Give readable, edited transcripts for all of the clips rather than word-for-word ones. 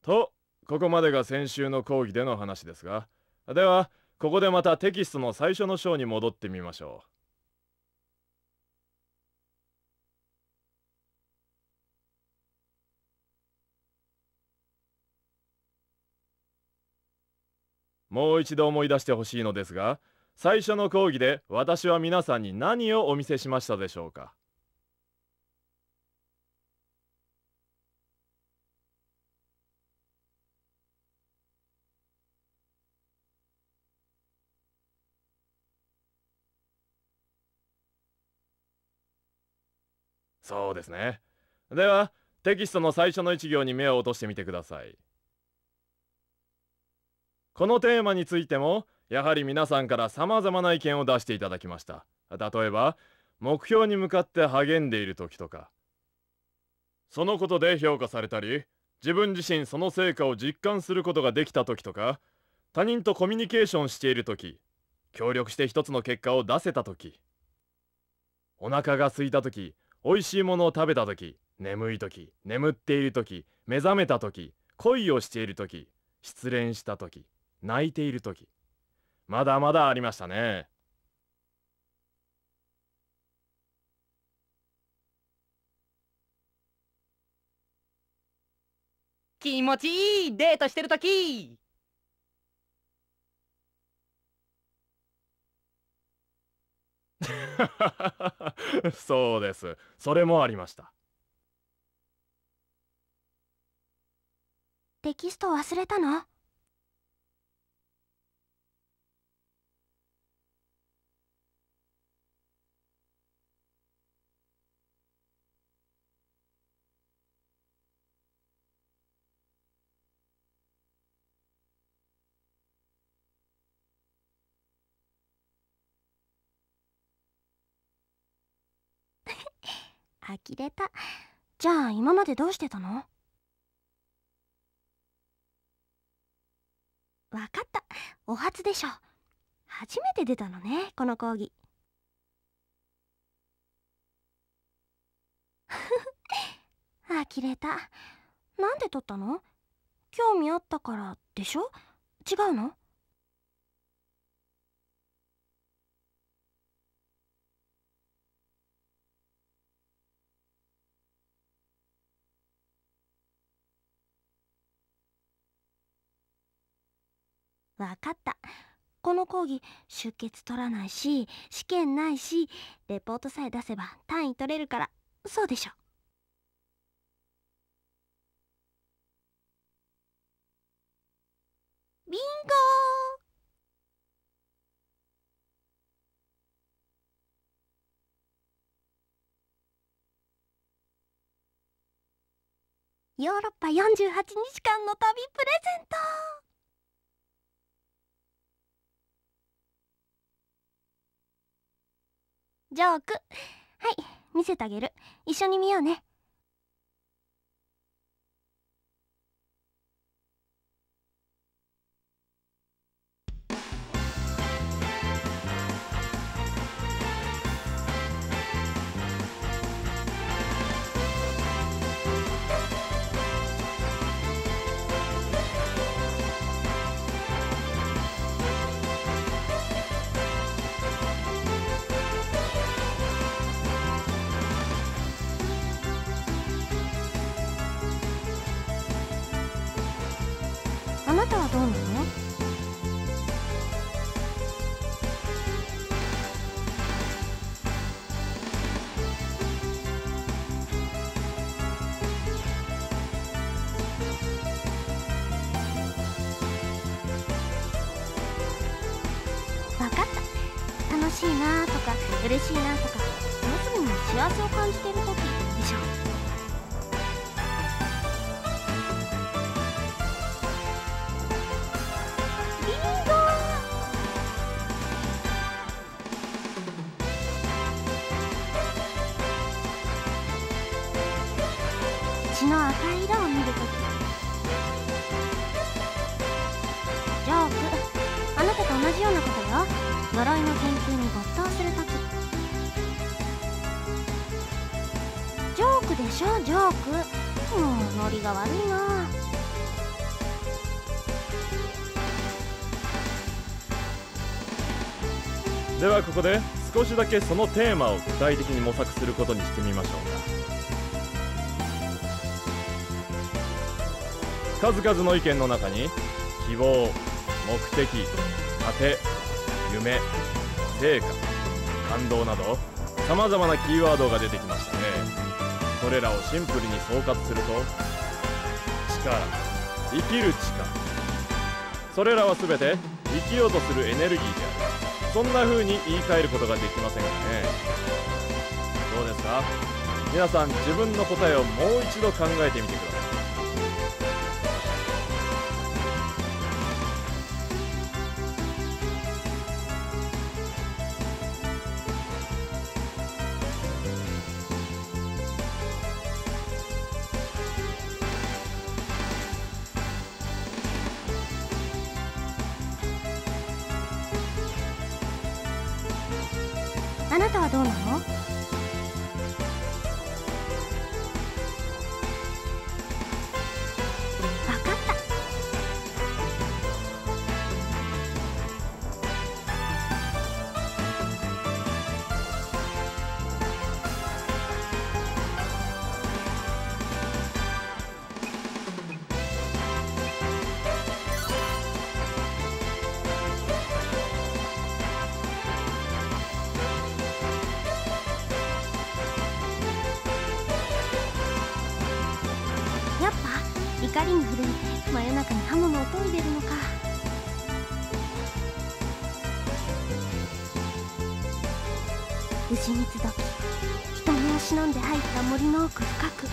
と、ここまでが先週の講義での話ですが、ではここでまたテキストの最初の章に戻ってみましょう。もう一度思い出してほしいのですが、最初の講義で私は皆さんに何をお見せしましたでしょうか。そうですね。ではテキストの最初の一行に目を落としてみてください。このテーマについてもやはり皆さんから様々な意見を出していただきました。例えば目標に向かって励んでいる時とか、そのことで評価されたり、自分自身その成果を実感することができた時とか、他人とコミュニケーションしている時、協力して一つの結果を出せた時、お腹が空いた時、美味しいものを食べた時、眠い時、眠っている時、目覚めた時、恋をしている時、失恋した時、泣いている時、まだまだありましたね。 気持ちいいデートしてるとき。 そうです。それもありました。 テキスト忘れたの？呆れた。じゃあ今までどうしてたの？わかった。お初でしょ。初めて出たのね、この講義。呆れた。なんで取ったの？興味あったからでしょ？違うの？わかった。この講義出欠取らないし、試験ないし、レポートさえ出せば単位取れるから、そうでしょ。ビンゴー。ヨーロッパ48日間の旅プレゼント。ジョーク。はい、見せてあげる。一緒に見ようね。あなたはどうなの？わかった。楽しいなとか嬉しいなとか、要するに幸せを感じてる時でしょ。ビンゴー。血の赤い色を見るとき。ジョーク。あなたと同じようなことよ。呪いの研究に没頭するとき。ジョークでしょ、ジョーク。もうノリが悪いな。 ではここで少しだけそのテーマを具体的に模索することにしてみましょうか。数々の意見の中に希望、目的、糧、夢、成果、感動など様々なキーワードが出てきましたね。それらをシンプルに総括すると力、生きる力、それらは全て生きようとするエネルギーである。そんな風に言い換えることができませんかね。どうですか皆さん、自分の答えをもう一度考えてみてください。 あなたはどうなの？わかった。やっぱ怒りに震えて真夜中に刃物を研いでるのか。牛蜜時、人目を忍んで入った森の奥深く。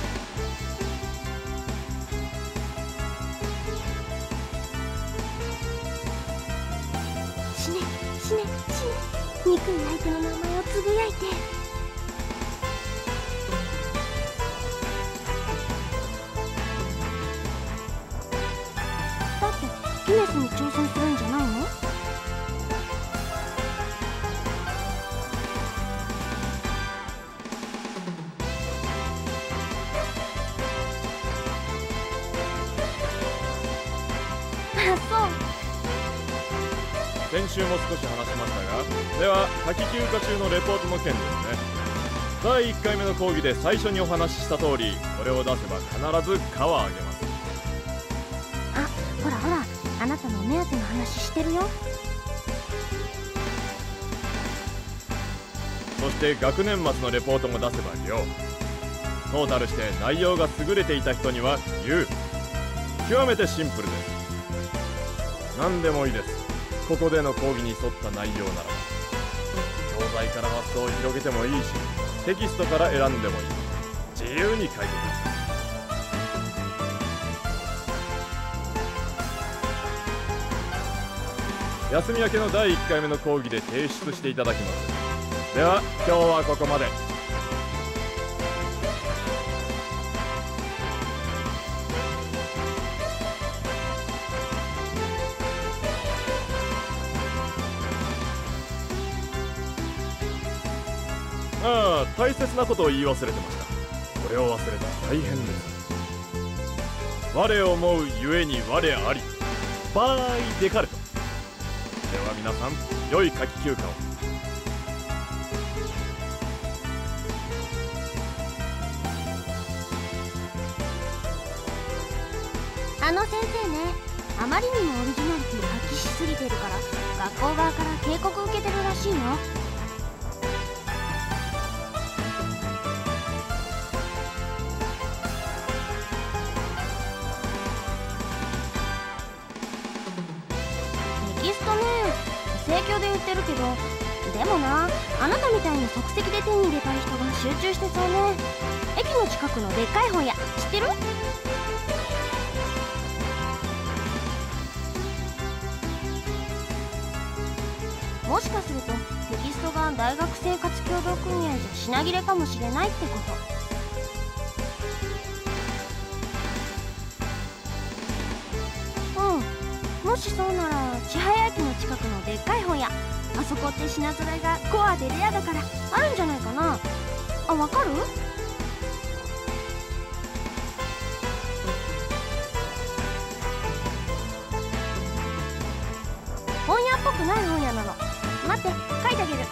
死ね死ね死ね、憎い相手の名前をつぶやいて。だってギネスに挑戦するんじゃないの？あ、そう。 先週も少し話しましたが、では夏季休暇中のレポートの件ですね。第1回目の講義で最初にお話しした通り、これを出せば必ず課はあげます。 あ、ほらほら、あなたのお目当ての話してるよ。 そして学年末のレポートも出せば良。トータルして内容が優れていた人には優。極めてシンプルです。何でもいいです。ここでの講義に沿った内容ならば。教材から発想を広げてもいいし、テキストから選んでもいい。自由に書いてください。休み明けの第1回目の講義で提出していただきます。では今日はここまで。ああ、大切なことを言い忘れてました。これを忘れたら大変です。我を思うゆえに我あり、バーイデカルト。では皆さん、良い夏季休暇を。 あの先生ね、あまりにもオリジナリティを発揮しすぎてるから学校側から警告受けてるらしいよ。テキストね、盛況で売ってるけど、でもな、あなたみたいに即席で手に入れたい人が集中してそうね。駅の近くのでっかい本屋知ってる？もしかするとテキストが大学生活協同組合じゃ品切れかもしれないってこと。もしそうなら千早駅の近くのでっかい本屋、あそこって品揃えがコアでレアだからあるんじゃないかな。あ、わかる？本屋っぽくない本屋なの。 待って、書いてあげる。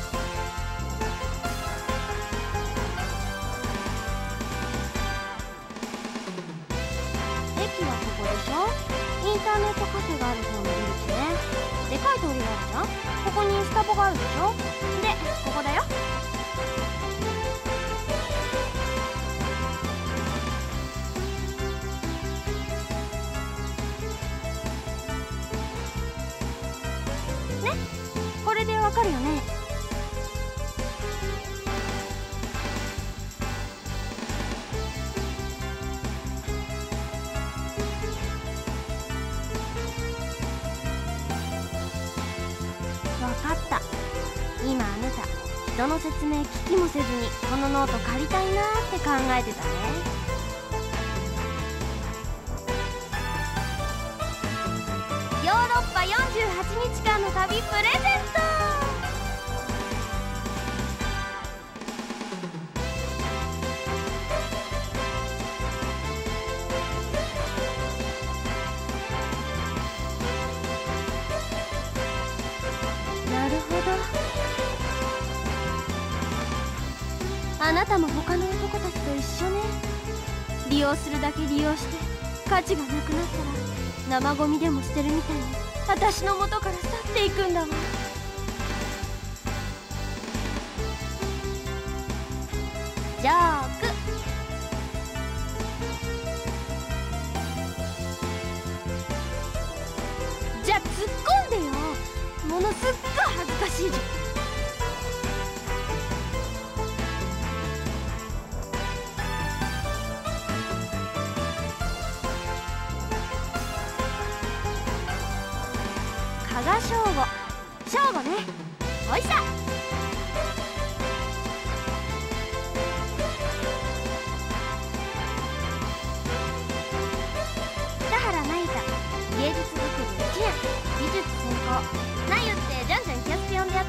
駅はここでしょ。インターネットカフェがある方の出口ね。でかい通りがあるじゃん。ここにスタバがあるでしょ。でここだよ。ね、これでわかるよね。わかった。今あなた人の説明聞きもせずにこのノート借りたいなーって考えてたね。ヨーロッパ48日間の旅プレゼント。なるほど。あなたも他の男たちと一緒ね。利用するだけ利用して価値がなくなったら生ゴミでも捨てるみたいに私の元から去っていくんだわ。ジョーク。じゃあ突っ込んでよ。ものすっごい恥ずかしいじゃん。加賀翔吾ね。おいしゃ。北原那由他、芸術学部1年、美術専攻。なゆってじゃんじゃん気安く呼んでやって。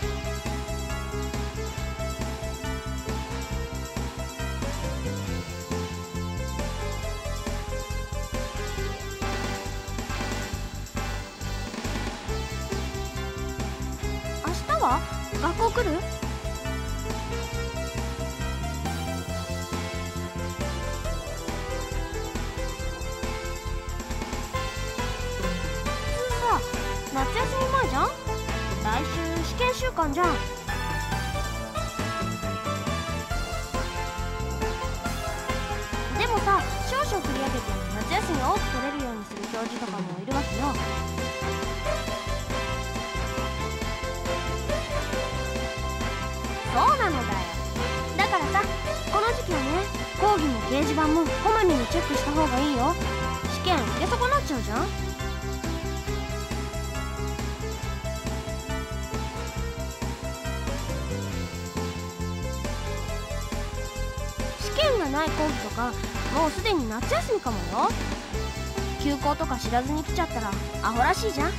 明日は学校来る？夏休み前じゃん。来週試験週間じゃん。でもさ、少々繰り上げて夏休み多く取れるようにする教授とかもいるわけよ。そうなのだよ。だからさ、この時期はね、講義も掲示板もこまめにチェックした方がいいよ。試験受け損なっちゃうじゃん。試験がない講義とかもうすでに夏休みかもよ。休校とか知らずに来ちゃったらアホらしいじゃん。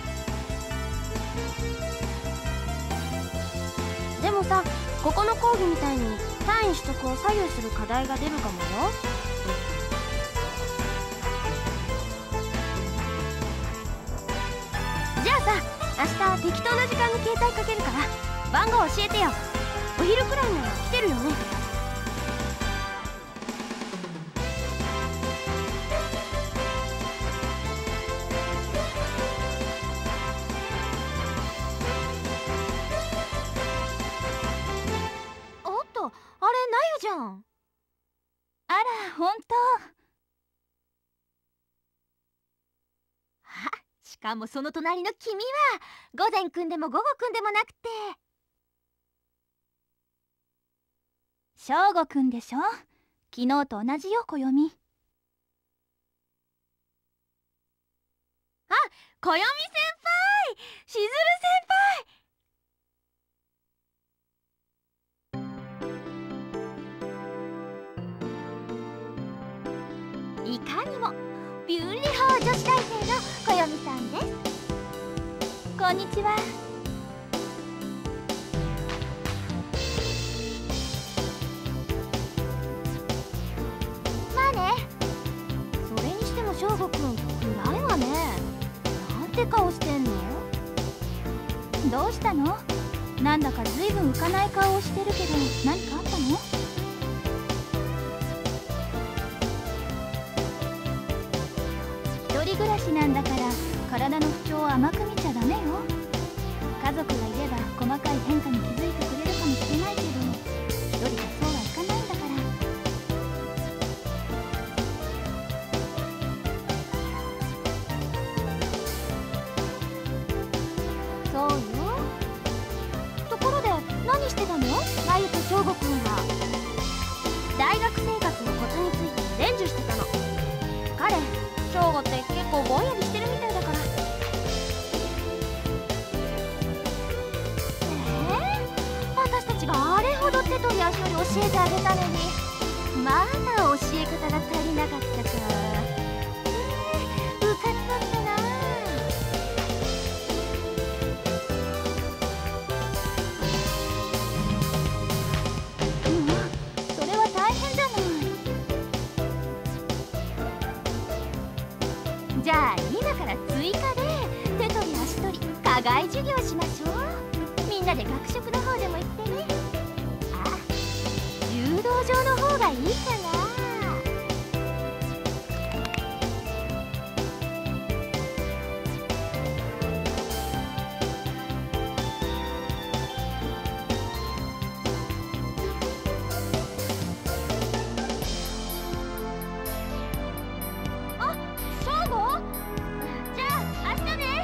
でもさ、ここの講義みたいに単位取得を左右する課題が出るかもよ。じゃあさ、明日適当な時間に携帯かけるから番号教えてよ。お昼くらいなら来てるよね。あれ、なゆじゃん。 あら、ほんと。あ、しかもその隣の君は午前くんでも午後くんでもなくて正吾くんでしょ。昨日と同じよ、暦。 あ、暦先輩、しずる先輩。 いかにもビューリホー女子大生の暦さんです。こんにちは。まあね。 それにしても正吾くん暗いわね。なんて顔してんの？ どうしたの？なんだかずいぶん浮かない顔をしてるけど、何かあったの？一人暮らしなんだから体の不調を甘く見ちゃダメよ。家族がいれば細かい変化に気づいてくれるかもしれないけど、一人じゃそうはいかないんだから。そうよ。ところで何してたの？まゆと翔吾くんは。大学生活のコツについて伝授してたの。彼、翔吾って結構ぼんやりしてるみたいだから。私たちがあれほど手取り足取り教えてあげたのに、まだ教え方が足りなかったか。うかつだったな。それは大変じゃない。じゃあ今から追加で手取り足取り課外授業しましょう。みんなで学食の方でも行ってね。あ、柔道場の方がいいかな。あ、翔吾？じゃあ明日ね。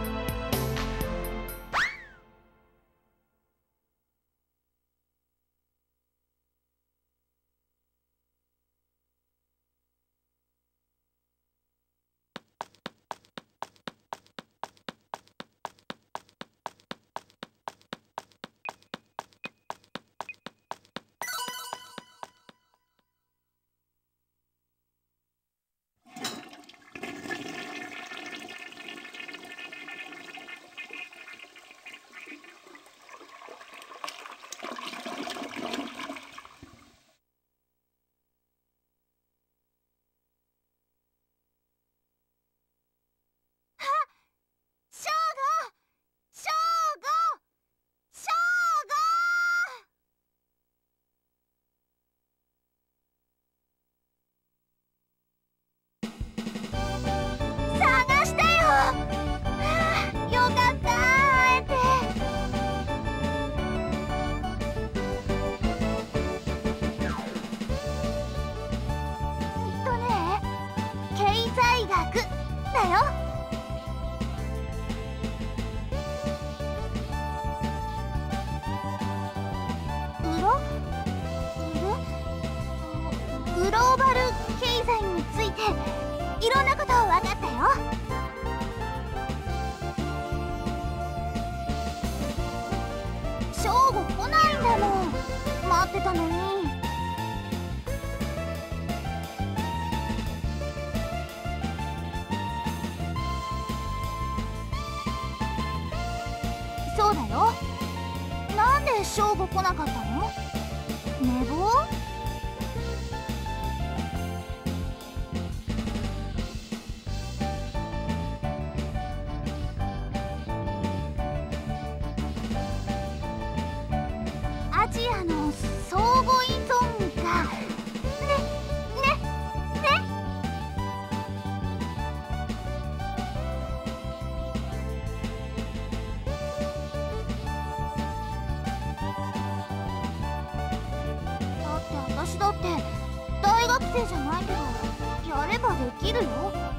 翔吾！翔吾！翔吾！探したよ。よかった、会えて。経済学だよ。グローバル経済についていろんなこと分かったよ。翔吾来ないんだもん。待ってたのに。そうだよ。なんで翔吾来なかったの？寝坊？アジアの相互依存がね。私だって大学生じゃないけどやればできるよ。